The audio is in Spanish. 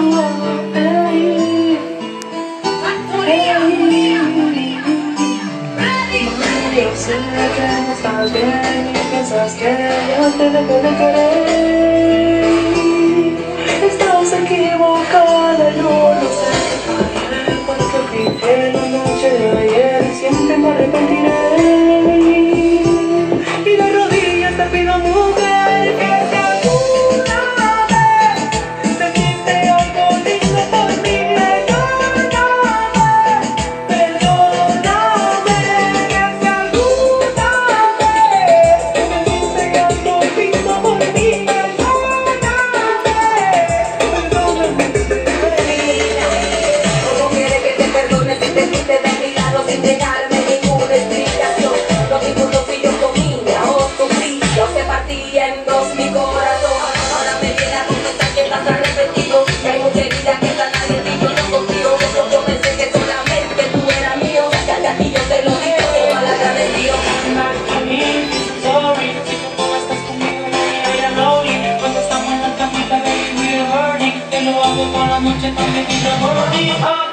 Yo sé que no estás bien y piensas que yo te dejé de querer. Estás equivocada, yo no sé qué fallé, porque fijé la noche de ayer y siempre me arrepentiré. Y de rodillas te pido, mujer, que te alguna vez sentiste algo lindo por mí. Toda la noche también quiero morir.